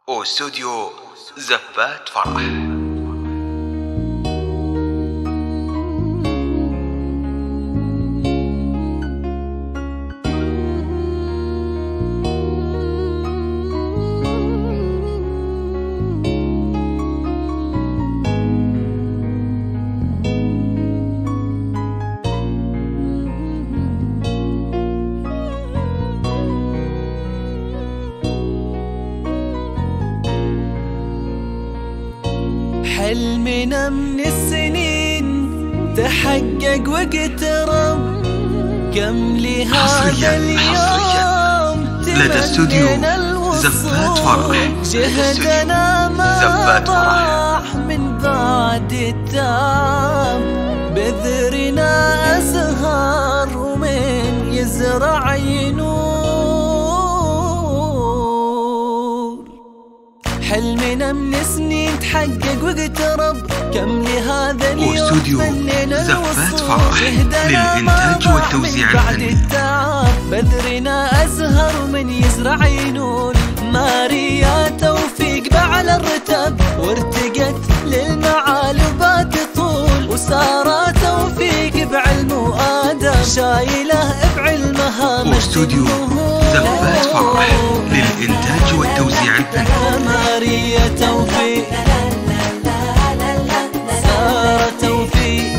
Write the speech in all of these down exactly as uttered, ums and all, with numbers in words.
استوديو زفات فرح. حلمنا من السنين تحقق واقترب، كم لهذا اليوم لدى استوديو زفات فرح. جهدنا ما ضاع من بعد التعب، بذرنا أزهار ومن يزرع ينور. حلمنا من سنين تحقق واقترب، كم لهذا اليوم استوديو زفات فرح للإنتاج والتوزيع الفني. بذرنا أزهر من يزرع ينور. ماريا توفيق بعلى الرتب، وارتقت للمعالي تطول. وسارة توفيق بعلم وآدب، شايله بعلمها استوديو زفات فرح للإنتاج والتوزيع الفني. ماريا توفيق، سارة توفيق،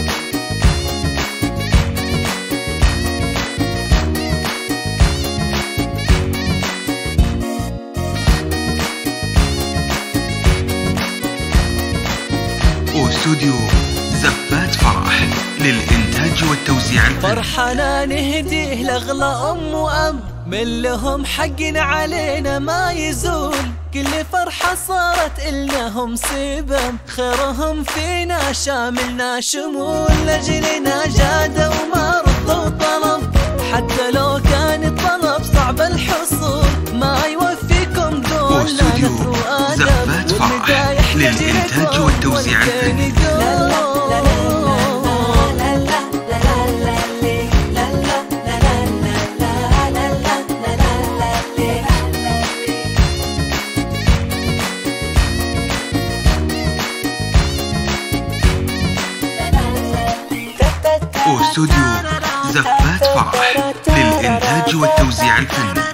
استوديو زفات فرح للإنتاج والتوزيع الفني. فرحنا نهديه لأغلى أم وأب، من لهم حق علينا ما يزول. كل فرحة صارت إلنا سبب، خيرهم فينا شاملنا شمول. لأجلنا جادوا وما رضوا طلب، حتى لو كان الطلب صعب الحصول. ما يوفيكم دول استوديو زفات فرح للإنتاج والتوزيع الفني. استوديو زفات فرح للإنتاج والتوزيع الفني.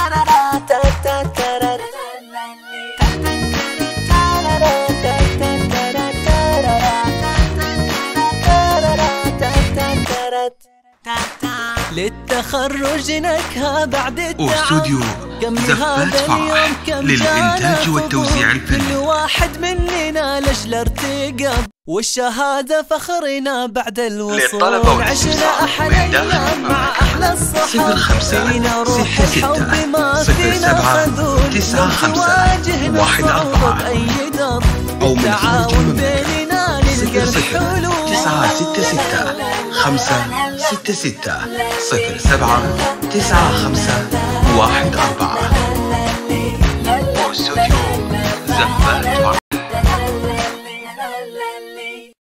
للتخرج نكهة بعد التعب، استوديو زفات فرح للإنتاج والتوزيع الفني. كل واحد مننا لجل ارتقب، والشهادة فخرنا بعد الوصول. عشنا أحلى أيام مع أحلى الصحاب، فينا روح الحب ما فينا خذول. تسعة خمسة واحد أربعة بأي درب، أو من تعاون بيننا نلقى الحلول. تسعة ستة ستة خمسة ستة ستة صفر سبعة تسعة خمسة واحد أربعة. استوديو زفات فرح.